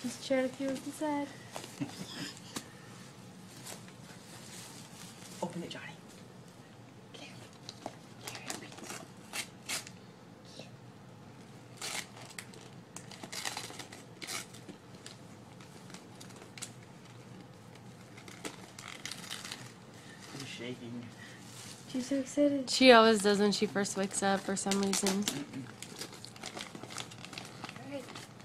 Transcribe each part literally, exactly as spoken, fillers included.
Just trying to see what's inside. Open it, Johnny. I'm shaking. She's so excited. She always does when she first wakes up for some reason. Mm-mm. Alright.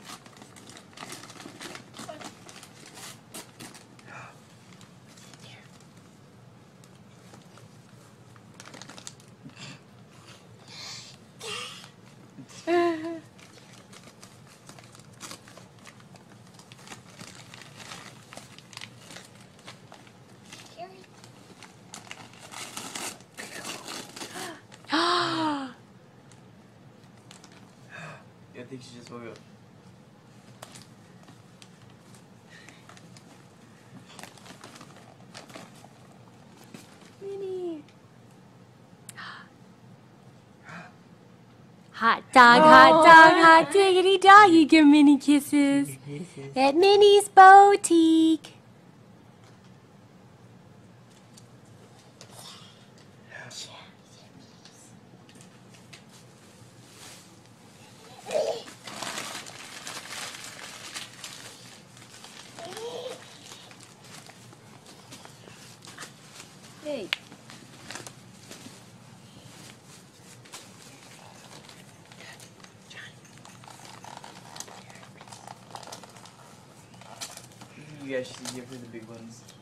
I think she just woke up. Minnie. Hot dog, hot dog, hot diggity dog. You give Minnie kisses at Minnie's Boutique. Hey. You guys should give her the big ones.